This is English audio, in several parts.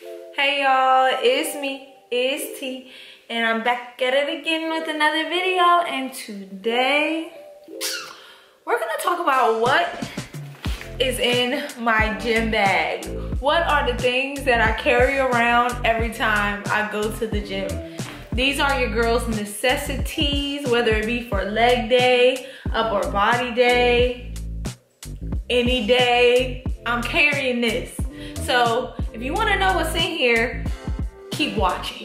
Hey y'all, it's me, it's T, and I'm back at it again with another video. And today we're gonna talk about what is in my gym bag. What are the things that I carry around every time I go to the gym? These are your girl's necessities, whether it be for leg day, upper body day, any day. I'm carrying this. So if you want to know what's in here, keep watching.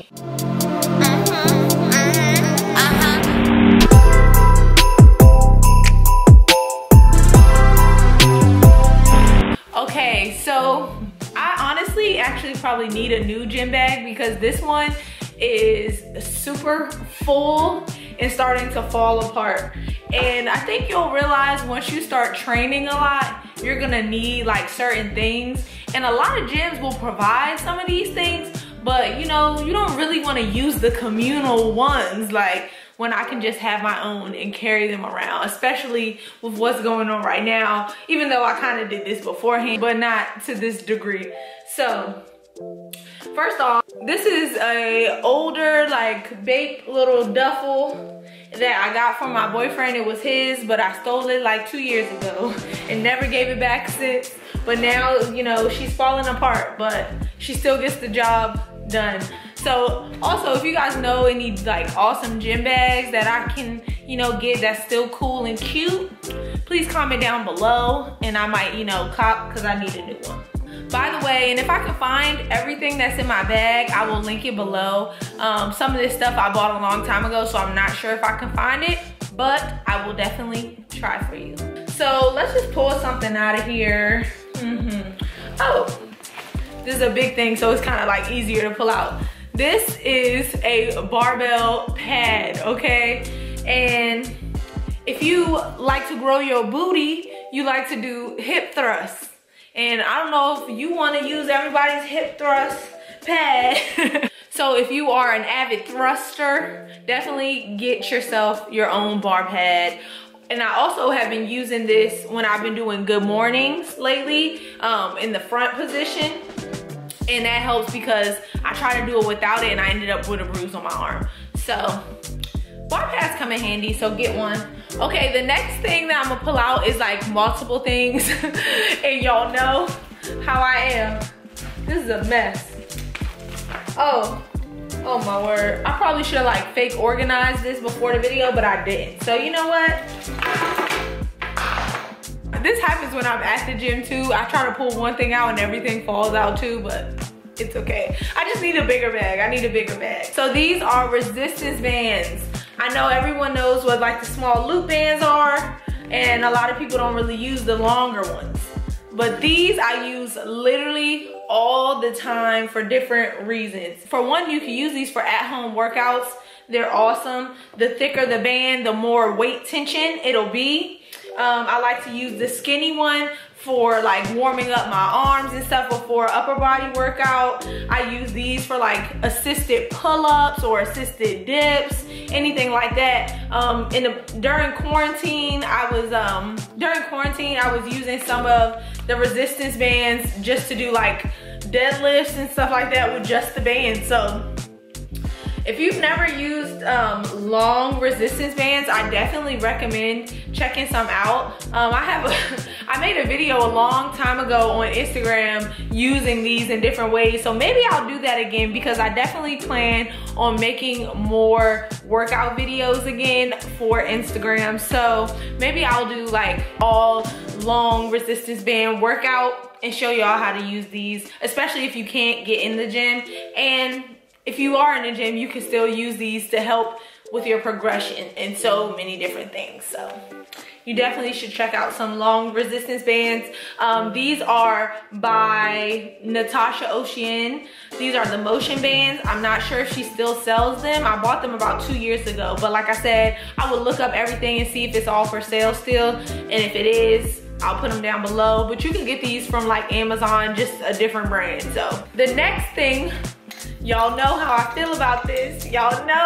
Okay, so I honestly actually probably need a new gym bag because this one is super full and starting to fall apart. And I think you'll realize once you start training a lot, you're gonna need like certain things. And a lot of gyms will provide some of these things, but you know, you don't really wanna use the communal ones like when I can just have my own and carry them around, especially with what's going on right now, even though I kind of did this beforehand, but not to this degree. So, first off, this is a older, like, baked little duffel that I got from my boyfriend. It was his, but I stole it like 2 years ago and never gave it back since. But now, you know, she's falling apart, but she still gets the job done. So also, if you guys know any like awesome gym bags that I can, you know, get that's still cool and cute, please comment down below and I might, you know, cop because I need a new one. By the way, and if I can find everything that's in my bag, I will link it below. Some of this stuff I bought a long time ago, so I'm not sure if I can find it, but I will definitely try for you. So let's just pull something out of here. Oh, this is a big thing, so it's kind of like easier to pull out. This is a barbell pad, okay? And if you like to grow your booty, you like to do hip thrusts. And I don't know if you want to use everybody's hip thrust pad. So if you are an avid thruster, definitely get yourself your own bar pad. And I also have been using this when I've been doing good mornings lately, in the front position. And that helps because I tried to do it without it and I ended up with a bruise on my arm. So bar pads come in handy, so get one. Okay, the next thing that I'm gonna pull out is like multiple things. And y'all know how I am. This is a mess. Oh my word. I probably should have like fake organized this before the video, but I didn't. So you know what? This happens when I'm at the gym too. I try to pull one thing out and everything falls out too, but it's okay. I just need a bigger bag. I need a bigger bag. So these are resistance bands. I know everyone knows what like the small loop bands are, and a lot of people don't really use the longer ones. But these I use literally all the time for different reasons. For one, you can use these for at-home workouts. They're awesome. The thicker the band, the more weight tension it'll be. I like to use the skinny one for like warming up my arms and stuff before upper body workout. I use these for like assisted pull-ups or assisted dips, anything like that. During quarantine, I was using some of the resistance bands just to do like deadlifts and stuff like that with just the band. So if you've never used long resistance bands, I definitely recommend checking some out. I made a video a long time ago on Instagram using these in different ways. So maybe I'll do that again because I definitely plan on making more workout videos again for Instagram. So maybe I'll do like all long resistance band workout and show y'all how to use these, especially if you can't get in the gym. And if you are in the gym, you can still use these to help with your progression and so many different things. So you definitely should check out some long resistance bands. These are by Natasha Ocean. These are the motion bands. I'm not sure if she still sells them. I bought them about 2 years ago, but like I said, I will look up everything and see if it's all for sale still. And if it is, I'll put them down below. But you can get these from like Amazon, just a different brand. So the next thing, y'all know how I feel about this. Y'all know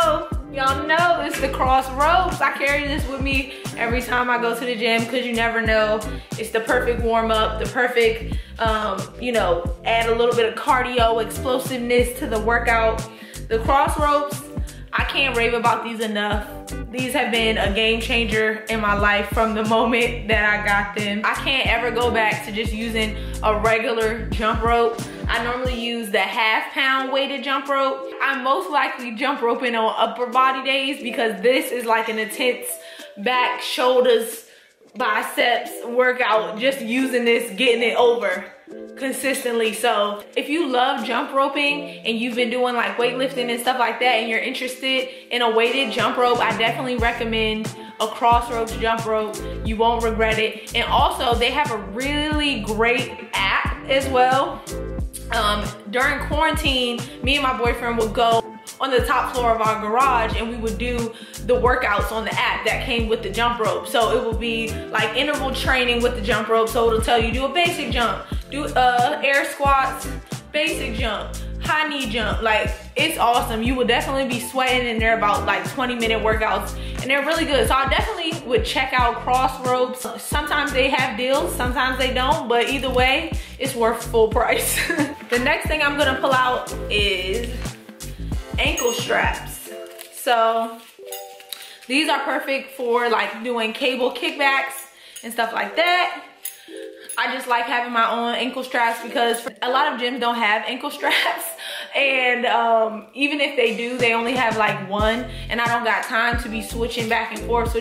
Y'all know it's the Crossropes. I carry this with me every time I go to the gym because you never know. It's the perfect warm up, the perfect, you know, add a little bit of cardio, explosiveness to the workout. The Crossropes, I can't rave about these enough. These have been a game changer in my life from the moment that I got them. I can't ever go back to just using a regular jump rope. I normally use the half-pound weighted jump rope. I'm most likely jump roping on upper body days because this is like an intense back, shoulders, biceps workout, just using this, getting it over consistently. So if you love jump roping and you've been doing like weightlifting and stuff like that and you're interested in a weighted jump rope, I definitely recommend a Crossropes jump rope. You won't regret it. And also they have a really great app as well. During quarantine, me and my boyfriend would go on the top floor of our garage and we would do the workouts on the app that came with the jump rope. So it would be like interval training with the jump rope. So it'll tell you do a basic jump, do air squats, basic jump, high knee jump. Like, it's awesome. You will definitely be sweating and they're about like 20-minute workouts and they're really good. So I definitely would check out Crossropes. Sometimes they have deals, sometimes they don't, but either way, it's worth full price. The next thing I'm gonna pull out is ankle straps. So these are perfect for like doing cable kickbacks and stuff like that. I just like having my own ankle straps because a lot of gyms don't have ankle straps. And even if they do, they only have like one and I don't got time to be switching back and forth.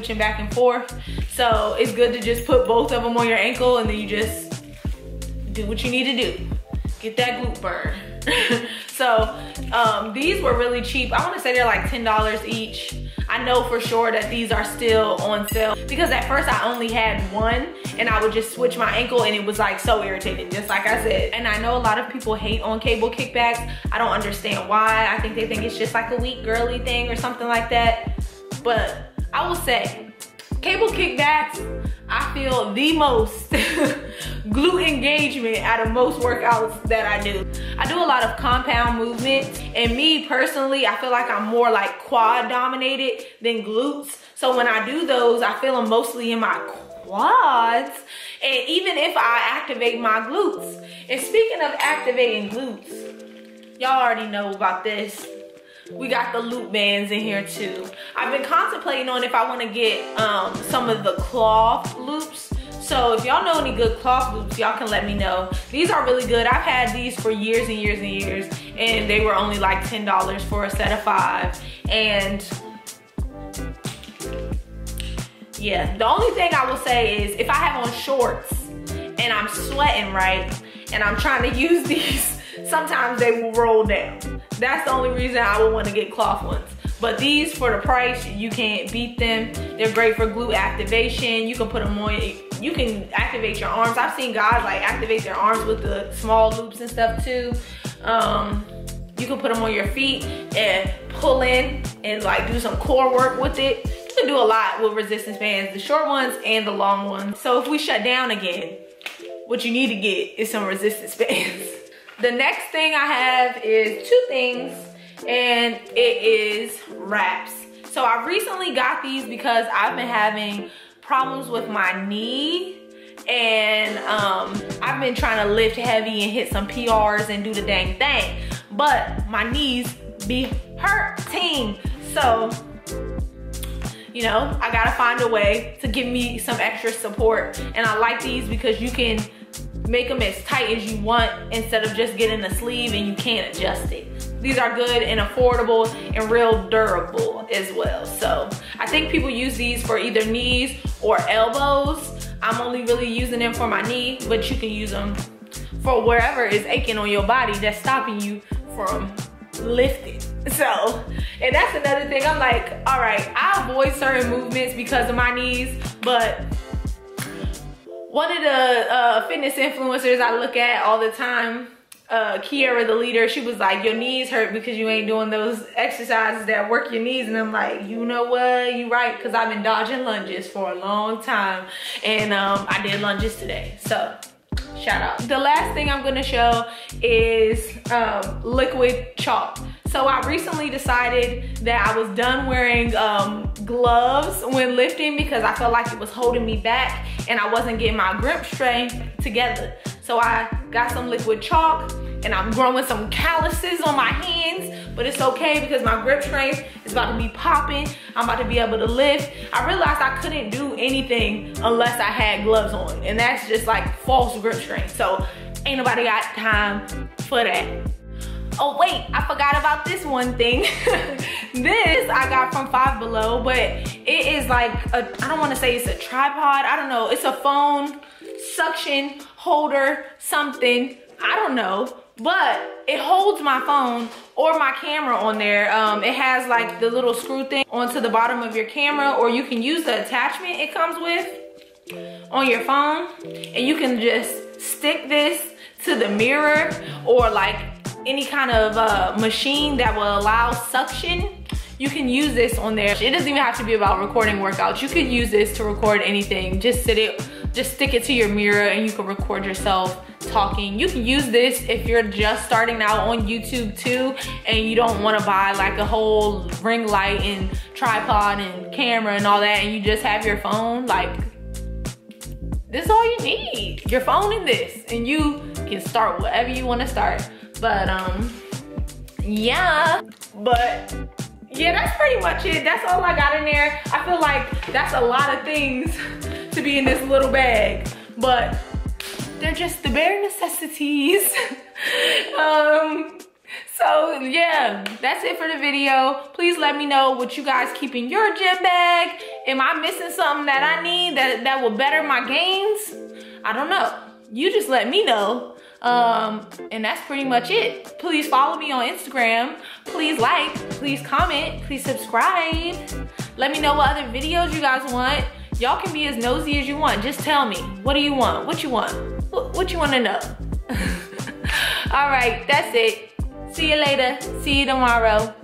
So it's good to just put both of them on your ankle and then you just do what you need to do. Get that glute burn. So these were really cheap. I want to say they're like $10 each. I know for sure that these are still on sale because at first I only had one and I would just switch my ankle and it was like so irritating, just like I said. And I know a lot of people hate on cable kickbacks. I don't understand why. I think they think it's just like a weak girly thing or something like that. But I will say, cable kickbacks, I feel the most glute engagement out of most workouts that I do. I do a lot of compound movement and me personally, I feel like I'm more like quad dominated than glutes. So when I do those, I feel them mostly in my quads and even if I activate my glutes. And speaking of activating glutes, y'all already know about this. We got the loop bands in here too. I've been contemplating on if I want to get some of the cloth loops. So if y'all know any good cloth loops, y'all can let me know. These are really good. I've had these for years and years and years and they were only like $10 for a set of 5. And yeah, the only thing I will say is if I have on shorts and I'm sweating, right, and I'm trying to use these, sometimes they will roll down. That's the only reason I would want to get cloth ones. But these, for the price, you can't beat them. They're great for glute activation. You can put them on, you can activate your arms. I've seen guys like activate their arms with the small loops and stuff too. You can put them on your feet and pull in and like do some core work with it. You can do a lot with resistance bands, the short ones and the long ones. So if we shut down again, what you need to get is some resistance bands. The next thing I have is 2 things, and it is wraps. So I recently got these because I've been having problems with my knee and I've been trying to lift heavy and hit some PRs and do the dang thing, but my knees be hurting. So, you know, I gotta find a way to give me some extra support. And I like these because you can make them as tight as you want instead of just getting the sleeve and you can't adjust it. These are good and affordable and real durable as well. So I think people use these for either knees or elbows. I'm only really using them for my knee, but you can use them for wherever is aching on your body that's stopping you from lifting. So, and that's another thing. I'm like, all right, I avoid certain movements because of my knees, but one of the fitness influencers I look at all the time, Kiara the leader, she was like, your knees hurt because you ain't doing those exercises that work your knees. And I'm like, you know what, you right, because I've been dodging lunges for a long time. And I did lunges today, so shout out. The last thing I'm gonna show is liquid chalk. So I recently decided that I was done wearing gloves when lifting because I felt like it was holding me back and I wasn't getting my grip strength together. So I got some liquid chalk and I'm growing some calluses on my hands, but it's okay because my grip strength is about to be popping. I'm about to be able to lift. I realized I couldn't do anything unless I had gloves on, and that's just like false grip strength. So ain't nobody got time for that. Oh wait, I forgot about this one thing. This I got from Five Below, but it is like I don't want to say it's a tripod. I don't know. It's a phone suction holder something. I don't know. But it holds my phone or my camera on there. It has like the little screw thing onto the bottom of your camera, or you can use the attachment it comes with on your phone, and you can just stick this to the mirror or like any kind of machine that will allow suction. You can use this on there. It doesn't even have to be about recording workouts. You could use this to record anything. Just stick it to your mirror and you can record yourself talking. You can use this if you're just starting out on YouTube too and you don't want to buy like a whole ring light and tripod and camera and all that, and you just have your phone. Like, this is all you need, your phone and this, and you can start whatever you want to start. But yeah, that's pretty much it. That's all I got in there. I feel like that's a lot of things to be in this little bag, but they're just the bare necessities. So yeah, that's it for the video. Please let me know what you guys keep in your gym bag. Am I missing something that I need that will better my gains? I don't know. You just let me know. And that's pretty much it. Please follow me on Instagram. Please like, please comment, please subscribe. Let me know what other videos you guys want. Y'all can be as nosy as you want. Just tell me, what do you want? What you want? What you want to know? All right, that's it. See you later. See you tomorrow.